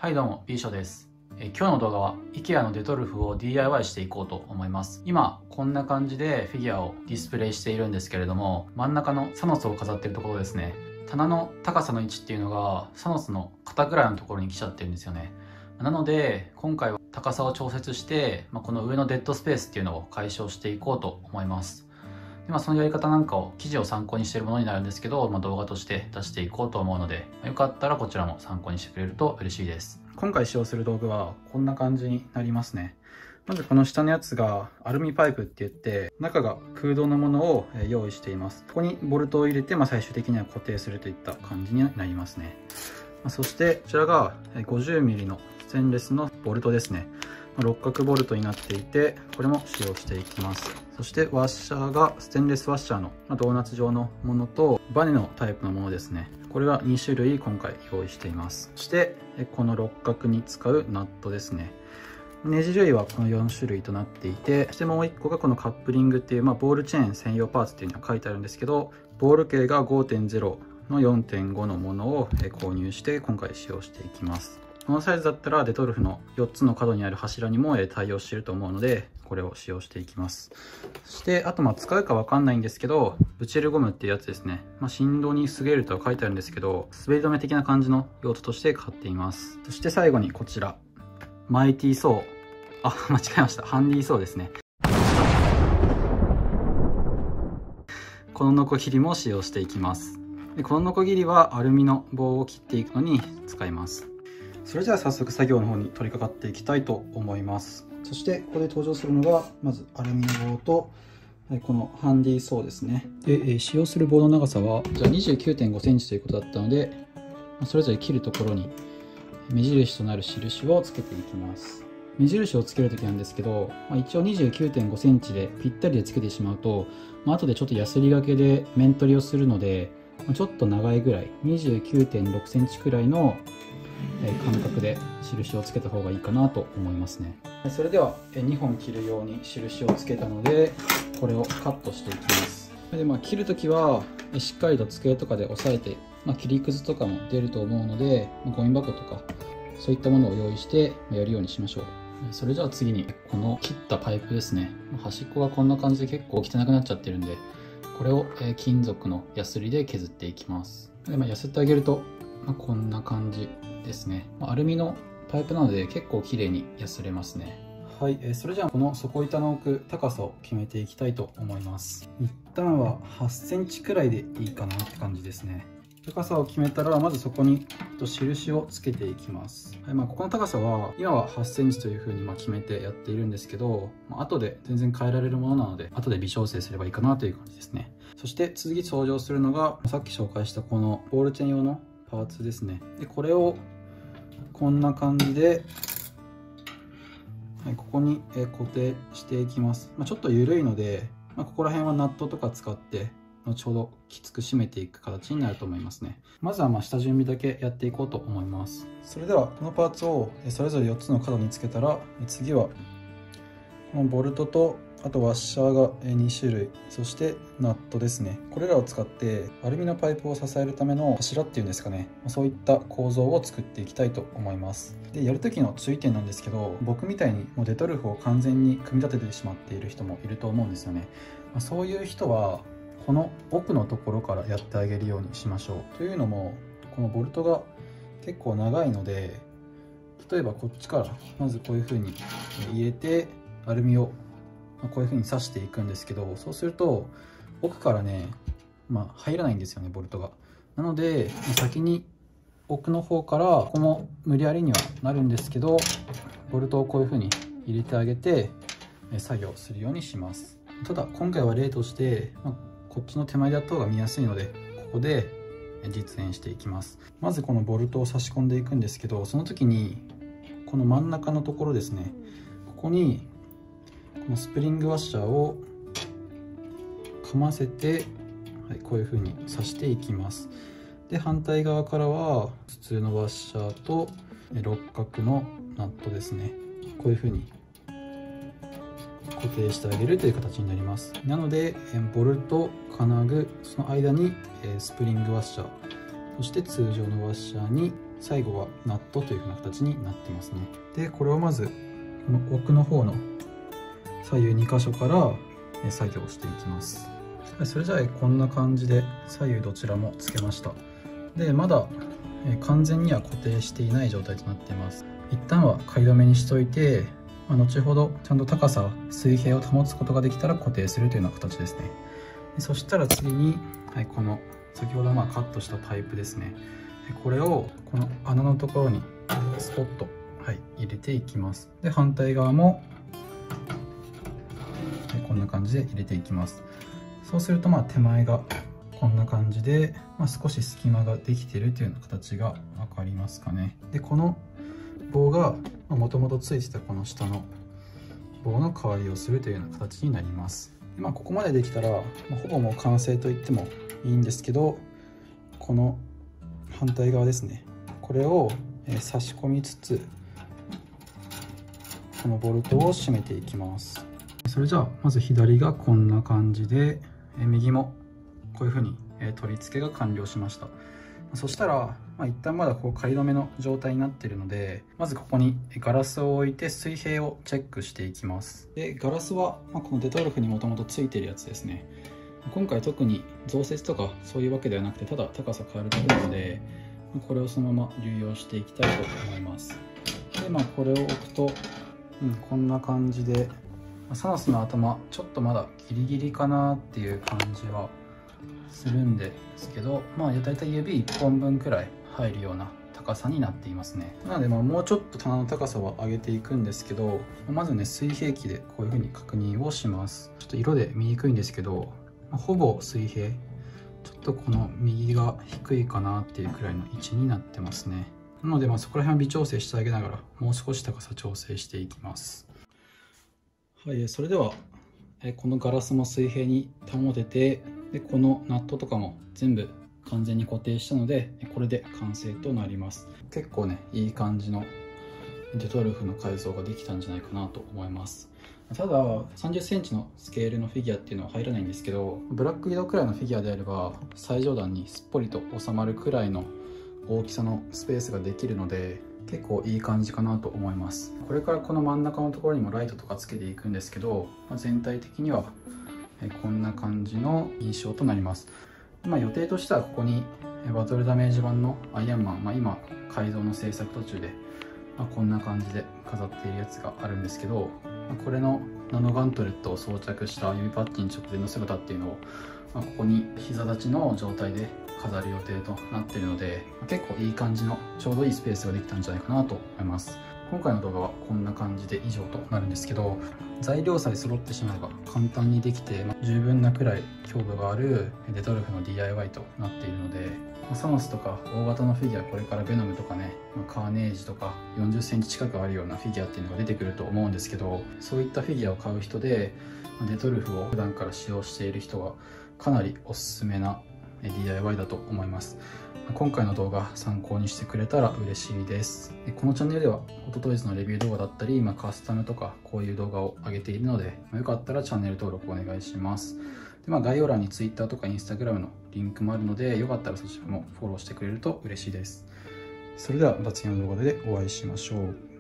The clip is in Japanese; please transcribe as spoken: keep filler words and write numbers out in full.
はいどうも、B 賞です。え今日の動画は IKEA のデトルフを ディーアイワイ していこうと思います。今、こんな感じでフィギュアをディスプレイしているんですけれども、真ん中のサノスを飾っているところですね。棚の高さの位置っていうのがサノスの肩ぐらいのところに来ちゃってるんですよね。なので、今回は高さを調節して、まあ、この上のデッドスペースっていうのを解消していこうと思います。でまあ、そのやり方なんかを記事を参考にしているものになるんですけど、まあ、動画として出していこうと思うので、まあ、よかったらこちらも参考にしてくれると嬉しいです。今回使用する道具はこんな感じになりますね。まずこの下のやつがアルミパイプって言って、中が空洞のものを用意しています。ここにボルトを入れて、まあ、最終的には固定するといった感じになりますね。まあ、そしてこちらが ごじゅうミリ のステンレスのボルトですね。六角ボルトになっていて、これも使用していきます。そしてワッシャーがステンレスワッシャーのドーナツ状のものとバネのタイプのものですね。これはに種類今回用意しています。そしてこの六角に使うナットですね。ネジ類はこのよん種類となっていて、そしてもういっこがこのカップリングっていう、まあ、ボールチェーン専用パーツっていうのが書いてあるんですけど、ボール径が ごてんゼロ の よんてんご のものを購入して今回使用していきます。このサイズだったらデトルフのよっつの角にある柱にも対応していると思うので、これを使用していきます。そしてあとまあ使うかわかんないんですけど、ブチェルゴムっていうやつですね。まあ、振動に優れるとは書いてあるんですけど、滑り止め的な感じの用途として買っています。そして最後にこちら、マイティーソー。あ、間違えました。ハンディーソーですね。このノコギリも使用していきます。でこのノコギリはアルミの棒を切っていくのに使います。それじゃあ早速作業の方に取り掛かっていきたいと思います。そしてここで登場するのがまずアルミの棒とこのハンディーソーですね。で使用する棒の長さはじゃあ にじゅうきゅうてんごセンチということだったので、それぞれ切るところに目印となる印をつけていきます。目印をつけるときなんですけど、まあ、一応 にじゅうきゅうてんごセンチでぴったりでつけてしまうと、まあ、後でちょっとヤスリがけで面取りをするので、ちょっと長いぐらい にじゅうきゅうてんろくセンチくらいの間隔で印をつけた方がいいかなと思いますね。それではにほん切るように印をつけたので、これをカットしていきます。でまあ、切るときはしっかりと机とかで押さえて、まあ、切りくずとかも出ると思うので、ゴミ箱とかそういったものを用意してやるようにしましょう。それじゃあ次にこの切ったパイプですね。端っこがこんな感じで結構汚くなっちゃってるんで、これを金属のヤスリで削っていきます。で、まあ、ヤスってあげると、まあ、こんな感じですね。アルミのパイプなので結構綺麗にヤスれますね。はい、それじゃあこの底板の置く高さを決めていきたいと思います。一旦ははちセンチくらいでいいかなって感じですね。高さを決めたらまずそこに印をつけていきます。はい、まあ、ここの高さは今ははちセンチというふうにまあ決めてやっているんですけど、まあ、後で全然変えられるものなので後で微調整すればいいかなという感じですね。そして次登場するのがさっき紹介したこのボールチェーン用のパーツですね。でこれをこんな感じで、はい、ここに固定していきます。まあ、ちょっと緩いので、まあ、ここら辺はナットとか使って後ほどきつく締めていく形になると思いますね。まずはまあ下準備だけやっていこうと思います。それではこのパーツをそれぞれよっつの角につけたら、次はこのボルトとあとワッシャーがに種類、そしてナットですね。これらを使ってアルミのパイプを支えるための柱っていうんですかね、そういった構造を作っていきたいと思います。でやる時の注意点なんですけど、僕みたいにもうデトルフを完全に組み立ててしまっている人もいると思うんですよね。そういう人はこの奥のところからやってあげるようにしましょう。というのもこのボルトが結構長いので、例えばこっちからまずこういう風に入れてアルミをこういう風に刺していくんですけど、そうすると奥からね、まあ、入らないんですよね、ボルトが。なので先に奥の方から、ここも無理やりにはなるんですけど、ボルトをこういう風に入れてあげて作業するようにします。ただ今回は例として、まあ、こっちの手前でやった方が見やすいので、ここで実演していきます。まずこのボルトを差し込んでいくんですけど、その時にこの真ん中のところですね、ここにこのスプリングワッシャーをかませて、はい、こういう風に刺していきます。で反対側からは普通のワッシャーと六角のナットですね、こういう風に固定してあげるという形になります。なのでボルト、金具、その間にスプリングワッシャーそして通常のワッシャーに、最後はナットという風な形になってますね。でこれをまずこの奥の方の左右に箇所から作業していきます。それじゃあこんな感じで左右どちらもつけました。でまだ完全には固定していない状態となっています。一旦は仮止めにしといて、まあ、後ほどちゃんと高さ水平を保つことができたら固定するというような形ですね。でそしたら次に、はい、この先ほどまあカットしたパイプですね。これをこの穴のところにスポッと、はい、入れていきます。で反対側も、はい、こんな感じで入れていきます。そうするとまあ手前がこんな感じで、まあ、少し隙間ができているというような形が分かりますかね。でこの棒がもともとついてたこの下の棒の代わりをするというような形になります。で、まあ、ここまでできたら、まあ、ほぼもう完成と言ってもいいんですけど、この反対側ですね、これを差し込みつつこのボルトを締めていきます。それじゃあまず左がこんな感じで、右もこういうふうに取り付けが完了しました。そしたら、まあ、一旦まだこう仮止めの状態になっているので、まずここにガラスを置いて水平をチェックしていきます。でガラスは、まあ、このデトルフにもともとついているやつですね。今回特に増設とかそういうわけではなくて、ただ高さ変えるだけなので、これをそのまま流用していきたいと思います。でまあこれを置くと、うん、こんな感じで、サノスの頭ちょっとまだギリギリかなっていう感じはするんですけど、まあだいたい指いっぽんぶんくらい入るような高さになっていますね。なのでまあもうちょっと棚の高さは上げていくんですけど、まずね水平器でこういう風に確認をします。ちょっと色で見にくいんですけど、ほぼ水平、ちょっとこの右が低いかなっていうくらいの位置になってますね。なのでまあそこら辺は微調整してあげながら、もう少し高さ調整していきます。はい、それではこのガラスも水平に保てて、でこのナットとかも全部完全に固定したので、これで完成となります。結構ねいい感じのデトルフの改造ができたんじゃないかなと思います。たださんじゅっセンチのスケールのフィギュアっていうのは入らないんですけど、ブラックウィドウくらいのフィギュアであれば最上段にすっぽりと収まるくらいの大きさのスペースができるので、結構いい感じかなと思います。これからこの真ん中のところにもライトとかつけていくんですけど、まあ、全体的にはこんな感じの印象となります。まあ、予定としてはここにバトルダメージ版のアイアンマン、まあ、今改造の制作途中で、まあ、こんな感じで飾っているやつがあるんですけど、まあ、これのナノガントレットを装着した指パッチン直前の姿っていうのを、まあ、ここに膝立ちの状態で飾る予定となっているので、結構いい感じのちょうどいいスペースができたんじゃないかなと思います。今回の動画はこんな感じで以上となるんですけど、材料さえ揃ってしまえば簡単にできて、まあ、十分なくらい強度があるデトルフの ディーアイワイ となっているので、まあ、サノスとか大型のフィギュア、これからベノムとかね、まあ、カーネージとかよんじゅっセンチ近くあるようなフィギュアっていうのが出てくると思うんですけど、そういったフィギュアを買う人でデトルフを普段から使用している人はかなりおすすめな ディーアイワイ だと思います。今回の動画参考にしてくれたら嬉しいです。このチャンネルではホットトイズのレビュー動画だったり、まあ、カスタムとかこういう動画を上げているので、まあ、よかったらチャンネル登録お願いします。で、まあ、概要欄に ツイッター とか インスタグラム のリンクもあるので、よかったらそちらもフォローしてくれると嬉しいです。それではまた次の動画でお会いしましょう。